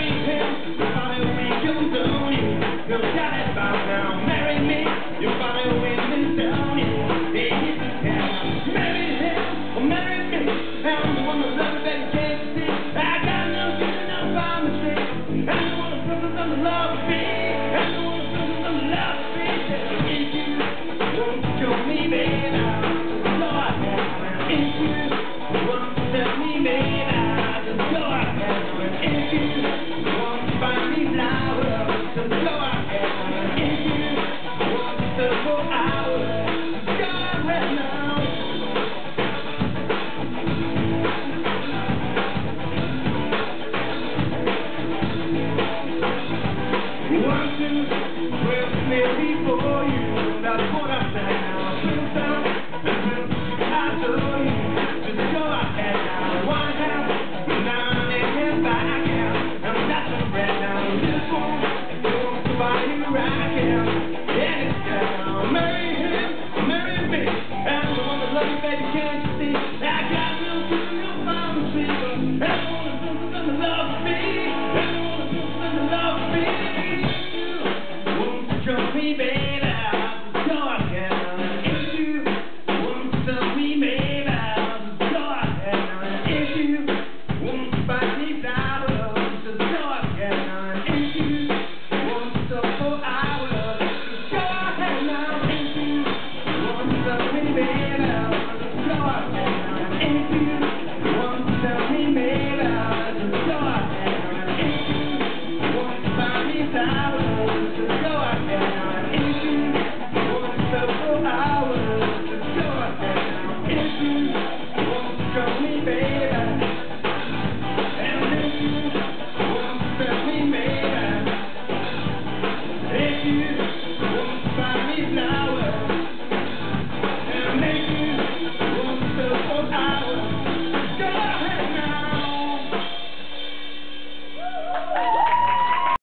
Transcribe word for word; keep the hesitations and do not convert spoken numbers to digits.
marry him, your body will come down. You got it by now. Marry me, your body will come down. Hey, yeah. Marry him, or marry me. I'm the one that loves that you can't see. I got no good enough by mistake. I'm the one that suffers under love of me.